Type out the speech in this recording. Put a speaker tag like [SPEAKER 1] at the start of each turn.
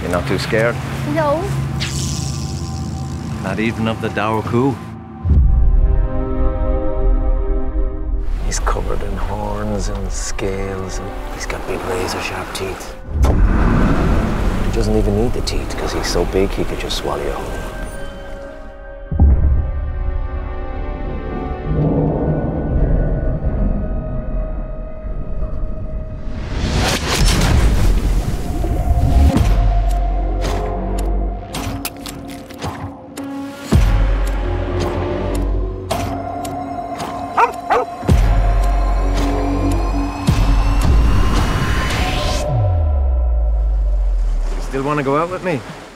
[SPEAKER 1] You're not too scared?
[SPEAKER 2] No.
[SPEAKER 1] Not even of the Dower coup? He's covered in horns and scales, and he's got big razor-sharp teeth. He doesn't even need the teeth, because he's so big he could just swallow you whole. Still want to go out with me?